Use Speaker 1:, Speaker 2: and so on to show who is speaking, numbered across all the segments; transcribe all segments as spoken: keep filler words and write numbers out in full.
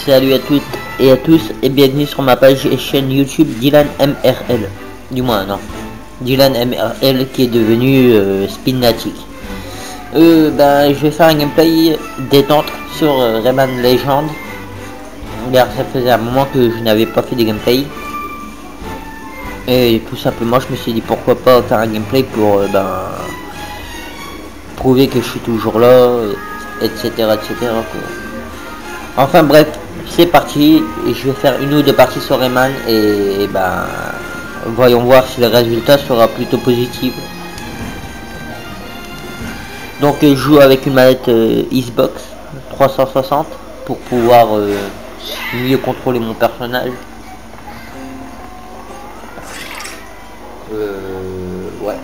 Speaker 1: Salut à toutes et à tous et bienvenue sur ma page et chaîne YouTube Dylan M R L. Du moins non, Dylan M R L qui est devenu euh, Spinatic. Euh, ben, je vais faire un gameplay détente sur euh, Rayman Legend. Car ça faisait un moment que je n'avais pas fait des gameplays. Et tout simplement je me suis dit pourquoi pas faire un gameplay pour euh, ben, prouver que je suis toujours là, etc etc quoi. Enfin bref, c'est parti, je vais faire une ou deux parties sur Rayman et ben voyons voir si le résultat sera plutôt positif. Donc je joue avec une manette euh, Xbox trois cent soixante pour pouvoir euh, mieux contrôler mon personnage. Euh, ouais.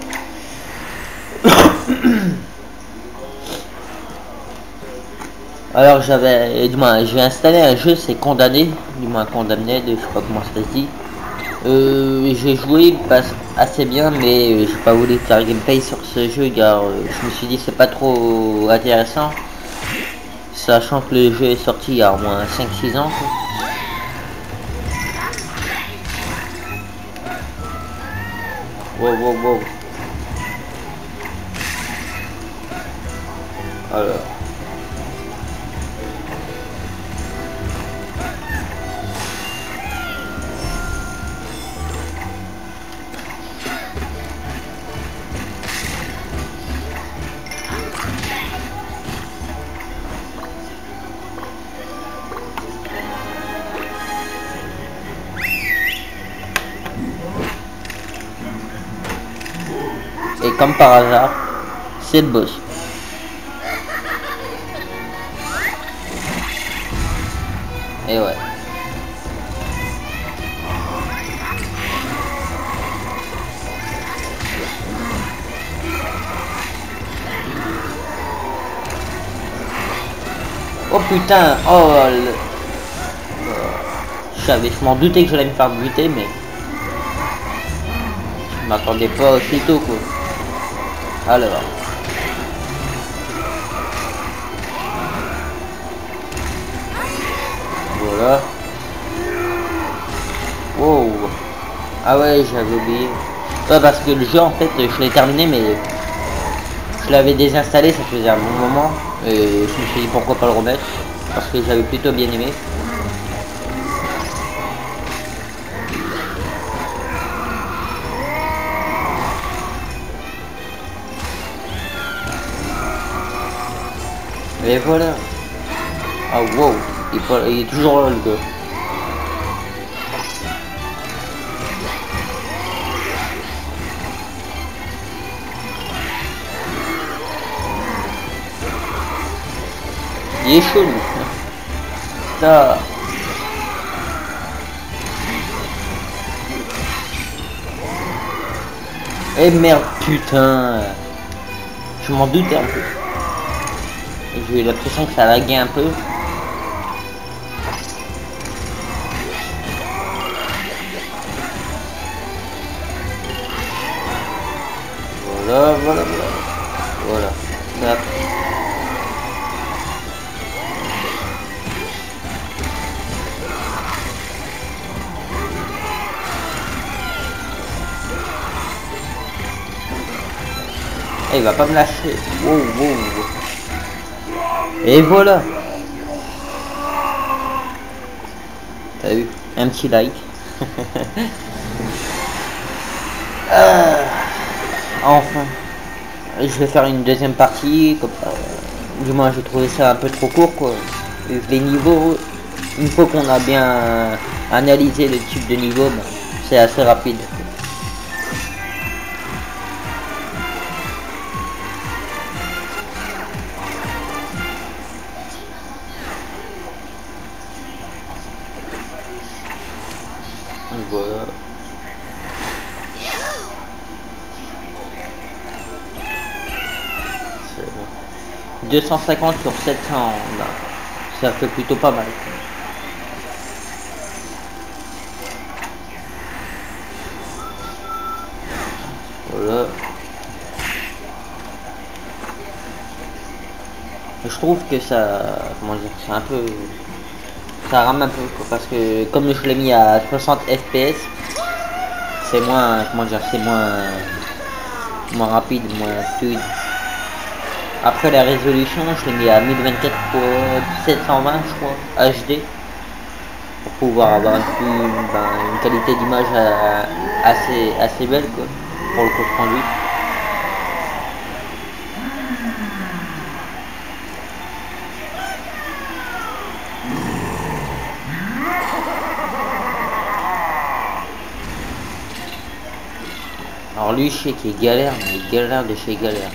Speaker 1: Alors j'avais, du moins j'ai installé un jeu, c'est Condamné, du moins Condamné, je sais pas comment ça se dit. Euh, j'ai joué pas assez bien, mais j'ai pas voulu faire gameplay sur ce jeu car euh, je me suis dit c'est pas trop intéressant, sachant que le jeu est sorti il y a au moins cinq six ans quoi. Wow wow wow. Alors. Et comme par hasard, c'est le boss. Et ouais. Oh putain, oh le... Je savais, je m'en doutais que j'allais me faire buter, mais je m'attendais pas aussitôt quoi. Alors. Voilà. Wow. Ah ouais, j'avais oublié. Ouais, parce que le jeu en fait, je l'ai terminé, mais je l'avais désinstallé, ça faisait un bon moment. Et je me suis dit pourquoi pas le remettre, parce que j'avais plutôt bien aimé. Et voilà. Ah wow, il est, pas, il est toujours là le gars. Il est chaud lui. Ça. Eh merde putain. Je m'en doutais un peu. J'ai eu l'impression que ça laguait un peu. Voilà, voilà, voilà. Voilà. Hop. Eh, il va pas me lâcher. Wow, wow. Et voilà. T'as vu? Un petit like. ah, enfin. Je vais faire une deuxième partie. Comme, euh, du moins, j'ai trouvé ça un peu trop court, quoi. Les niveaux, une fois qu'on a bien analysé le type de niveau, bon, c'est assez rapide. Voilà. deux cent cinquante sur sept cents, là. Ça fait plutôt pas mal. Voilà. Je trouve que ça, comment dire, c'est un peu, ça rame un peu quoi, parce que comme je l'ai mis à soixante F P S, c'est moins, comment dire, c'est moins, moins rapide, moins fluide. Après la résolution, je l'ai mis à mille vingt-quatre par sept cent vingt, je crois, H D, pour pouvoir avoir une, une, ben, une qualité d'image assez, assez belle quoi, pour le compte rendu. Alors lui, je sais qu'il est galère, mais il galère de chez galère.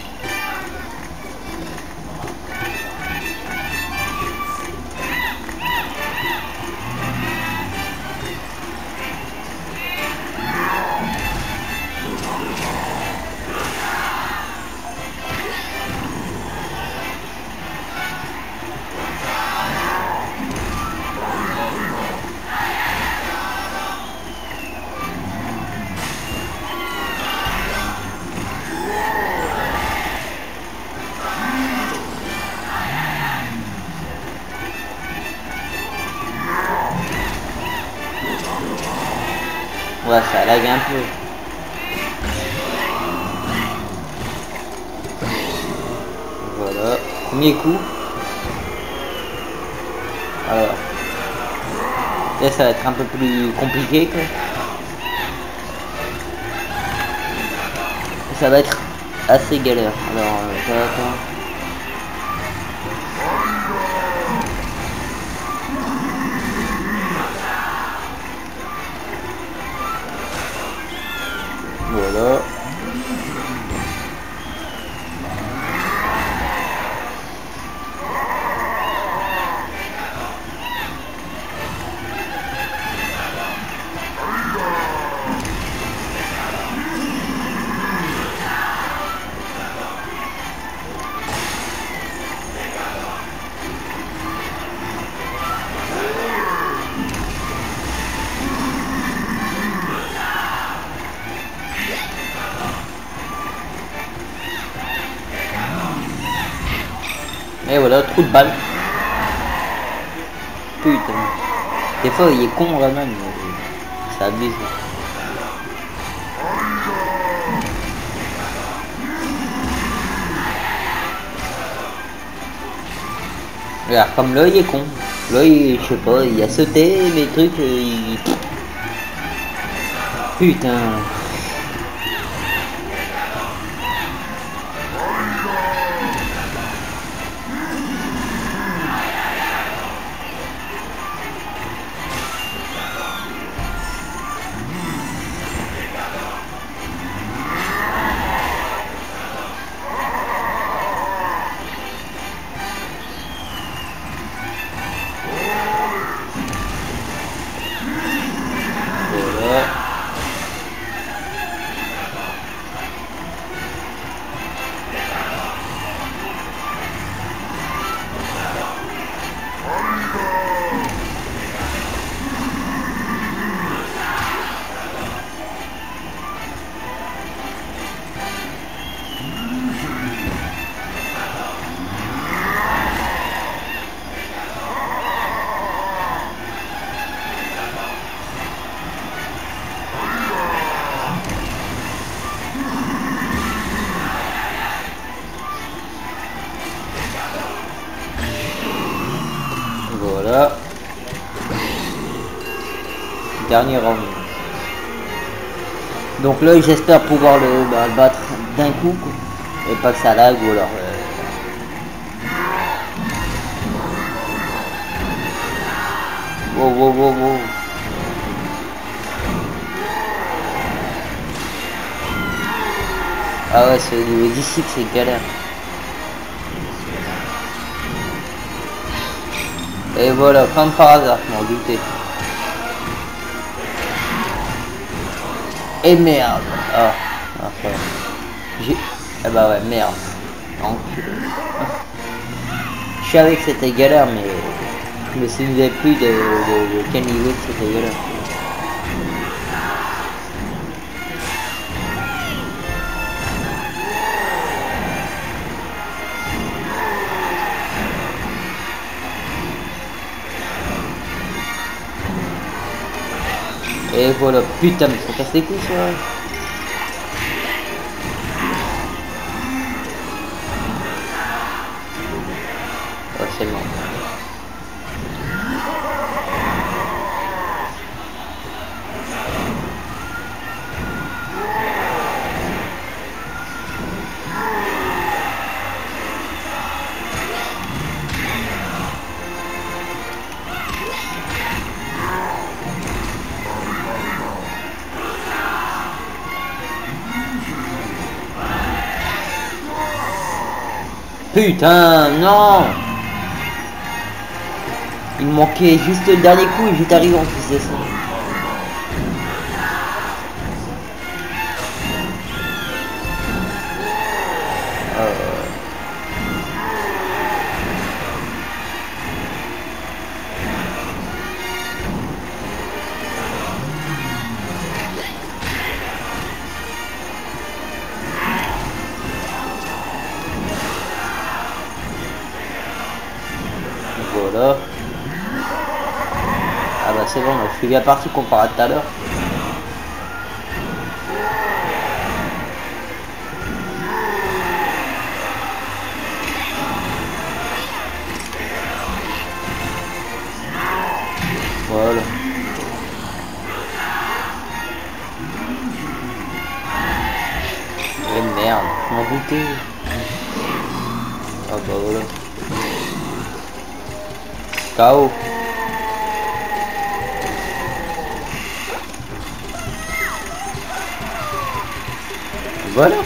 Speaker 1: Ouais, ça lag un peu. Voilà, premier coup. Alors, là ça va être un peu plus compliqué quoi. Ça va être assez galère. Alors, euh, ça va attendre. Voilà. Et voilà, trou de balle. Putain. Des fois, il est con vraiment, mais ça abuse. Regarde, comme là, il est con. Là, il, je sais pas, il a sauté, les trucs, il... Putain. Voilà. Dernier round. Donc là, j'espère pouvoir le, bah, le battre d'un coup, quoi. Et pas que ça lag ou alors... Euh... Wow, wow, wow, wow. Ah ouais, ce niveau d'ici, c'est galère. Et voilà, comme par hasard, je m'en doutais. Et merde. Ah, enfin. J'ai... Ah bah ouais, merde. Donc, je savais que c'était galère, mais je me souvenais plus de, de, de quel niveau c'était galère. Et voilà, putain, mais ça casse les couilles, ça. Oh, c'est mort. Putain, non! Il me manquait juste le dernier coup et j'étais arrivé en plus de ça. Euh... Voilà. Ah bah c'est bon, je suis bien parti comparé à tout à l'heure. Voilà. Et merde, je m'en doutais. Ah bah voilà. K O. Voilà.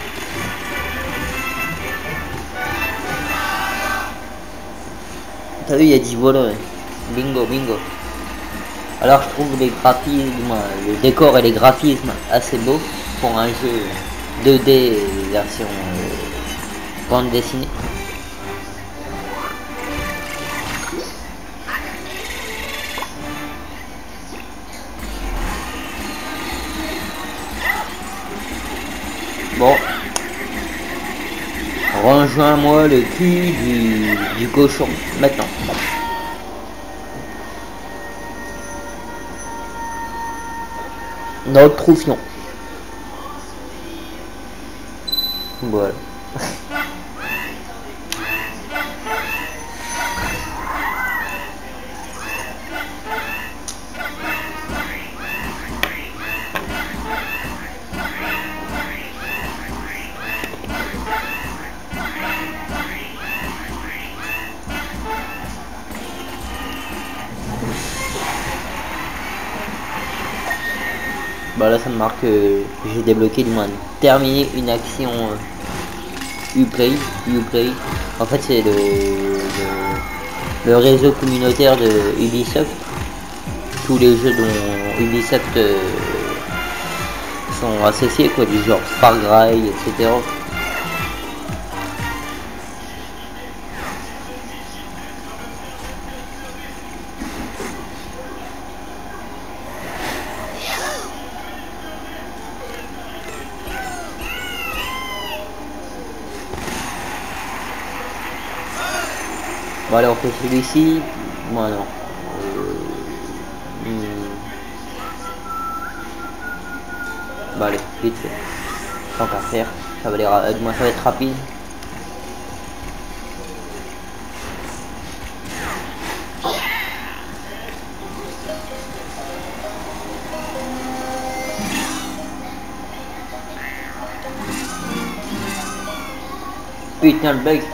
Speaker 1: T'as vu, il y a dit voilà. Bingo, bingo. Alors je trouve les graphismes, le décor et les graphismes assez beaux pour un jeu deux D version euh, bande dessinée. Bon, rejoins-moi le cul du, du cochon maintenant. Notre troufion. Voilà. Bah là ça me marque que j'ai débloqué du moins terminé une action euh, Uplay. Uplay. En fait c'est le, le, le réseau communautaire de Ubisoft. Tous les jeux dont Ubisoft euh, sont associés, quoi, du genre Far Cry, et cetera. Bon allez, on fait celui-ci. Bon non. Euh, hmm. Bon allez, vite fait. Tant qu'à faire. Ça va, aller, euh, du moins, ça va être rapide. Putain le bug.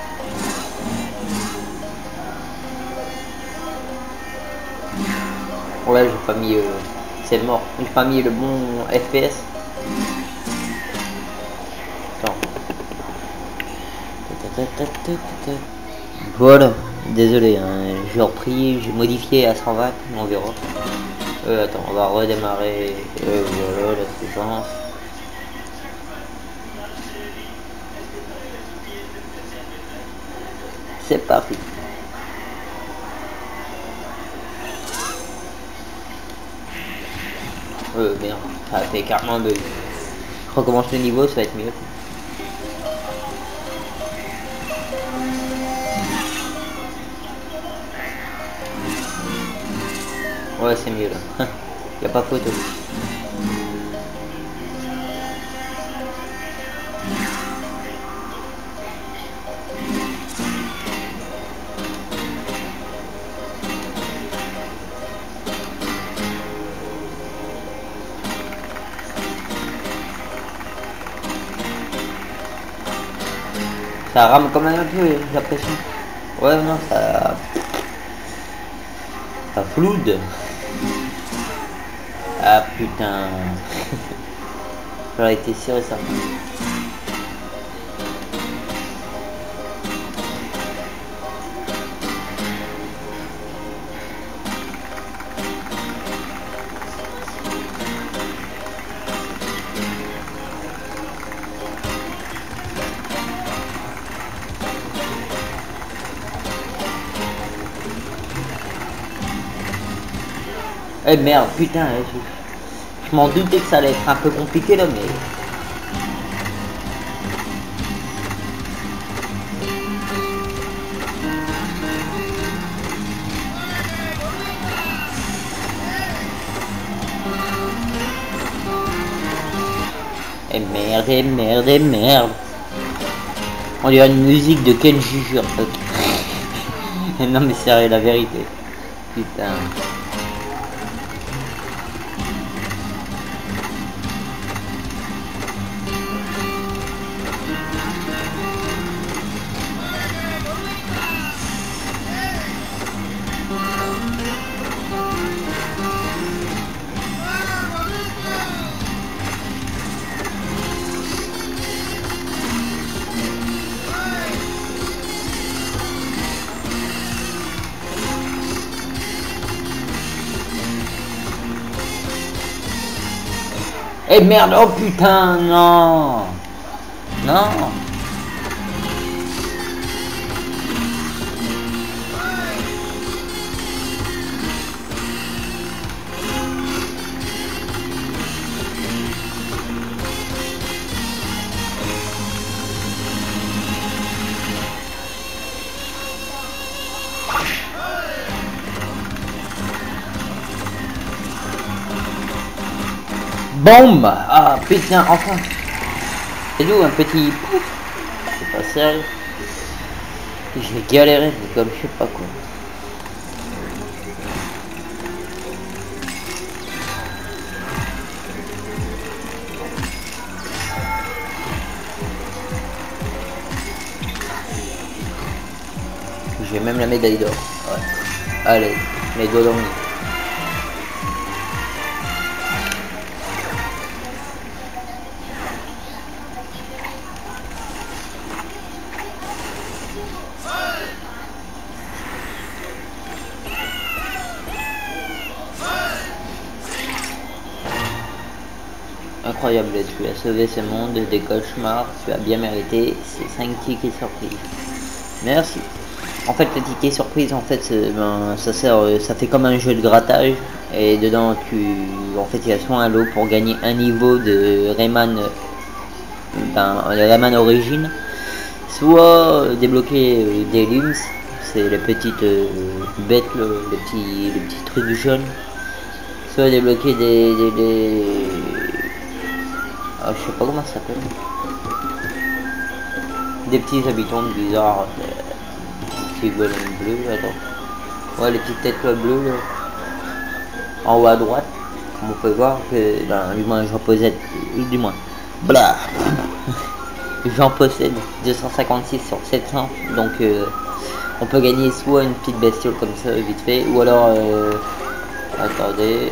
Speaker 1: Ouais, j'ai pas mis... Euh, c'est mort. J'ai pas mis le bon F P S. Attends. Voilà. Désolé, hein, j'ai repris, j'ai modifié à cent vingt, on verra. Euh, attends, on va redémarrer. Euh, voilà, la séquence. C'est parti. Euh, merde, ça a fait carrément un bug. Je recommence le niveau, ça va être mieux. Ouais, c'est mieux là. Y a pas photo. Ça rame quand même un peu, j'ai l'impression. Ouais, non, ça... Ça floude. Ah putain. J'aurais été sûr et certain. Eh merde, putain, je, je m'en doutais que ça allait être un peu compliqué là, mais... Eh merde, eh merde, eh merde. On dirait une musique de Kenji en fait. Non mais sérieux, la vérité. Putain. Eh merde, oh putain, non. Non. Bombe. Ah putain, enfin. C'est d'où un petit pouf. C'est pas sérieux. J'ai galéré, mais comme je sais pas quoi. J'ai même la médaille d'or. Ouais. Allez, les doigts dans le nez. Incroyable, tu as sauvé ce monde des cauchemars, tu as bien mérité ces cinq tickets surprises. Merci. En fait, le ticket surprise, en fait, ben, ça sert, ça fait comme un jeu de grattage, et dedans, tu, en fait, il y a soit un lot pour gagner un niveau de Rayman, ben, Rayman origine, soit débloquer des limbs, c'est les petites euh, bêtes, le, les petits, les petits trucs jaunes, soit débloquer des, des, des... Ah, je sais pas comment ça s'appelle. Des petits habitants bizarres. Des petits ballons bleus, attends. Ouais, les petites têtes bleues. Là. En haut à droite. Comme on peut voir que, ben, du moins, j'en possède. Du moins. Blah. J'en possède deux cent cinquante-six sur sept cents. Donc, euh, on peut gagner soit une petite bestiole comme ça, vite fait. Ou alors, euh, attendez.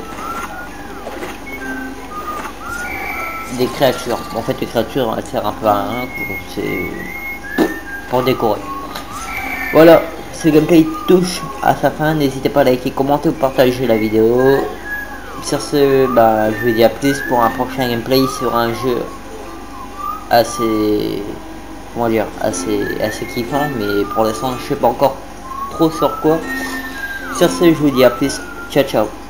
Speaker 1: Des créatures. En fait, les créatures, elles servent un peu à rien, c'est pour décorer. Voilà, ce gameplay touche à sa fin. N'hésitez pas à liker, commenter ou partager la vidéo. Sur ce, bah, je vous dis à plus pour un prochain gameplay sur un jeu assez, comment dire, assez, assez kiffant, mais pour l'instant, je sais pas encore trop sur quoi. Sur ce, je vous dis à plus. Ciao, ciao.